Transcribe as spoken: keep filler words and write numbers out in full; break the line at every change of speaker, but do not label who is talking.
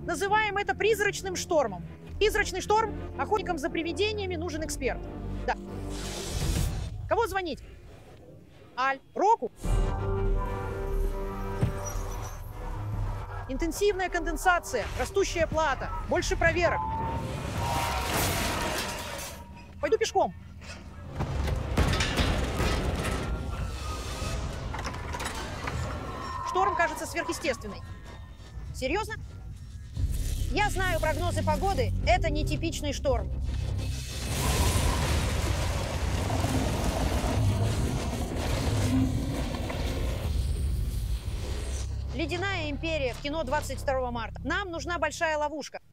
называем это призрачным штормом. Призрачный шторм, охотникам за привидениями нужен эксперт. Да. Кого звонить? Аль, Року? Интенсивная конденсация, растущая плата, больше проверок. Пойду пешком. Шторм кажется сверхъестественной. Серьезно? Я знаю прогнозы погоды. Это нетипичный шторм. «Ледяная империя» в кино двадцать второго марта. Нам нужна большая ловушка.